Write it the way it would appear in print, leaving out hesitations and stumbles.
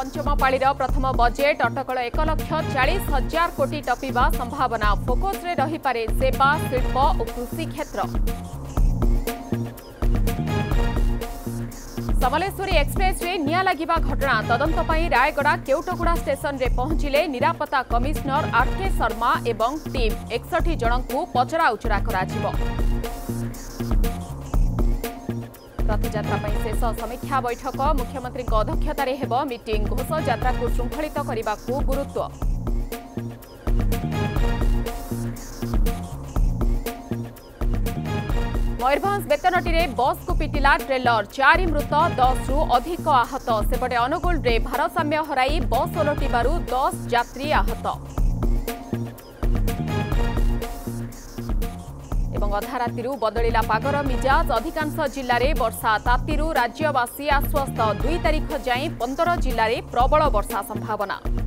पंचम पाळीर प्रथम बजेट अटकल 1,40,000 कोटी टपिबा संभावना फोकस रे रही पारे सेवा शिल्प और कृषि क्षेत्र। समलेश्वरी एक्सप्रेस रे निया लागिबा घटना तदंत पई रायगड़ा केउटगुड़ा स्टेशन रे पहुंचिले निरापत्ता कमिश्नर आर.के. शर्मा एवं टीम 61 जनकु पचरा उचरा कराजिबो। रथयात्रा शेष समीक्षा बैठक मुख्यमंत्री अध्यक्षतार हेब मीटिंग घोष यात्रा को श्रृंखलित करने को गुरुत्व। मयूरभंज बेतनटी बस को पिटिला ट्रेलर 4 मृत 10 रु अधिक आहत। सेपटे अनुगुल रे भारसाम्य हराई बस ओलटिबारु 10 यात्री आहत। अधा राति बदलिला पागर मिजाज अधिकांश जिले में वर्षा तातीरू राज्यवासी आश्वस्त 2 तारिख जाए 15 जिले में प्रबल वर्षा संभावना।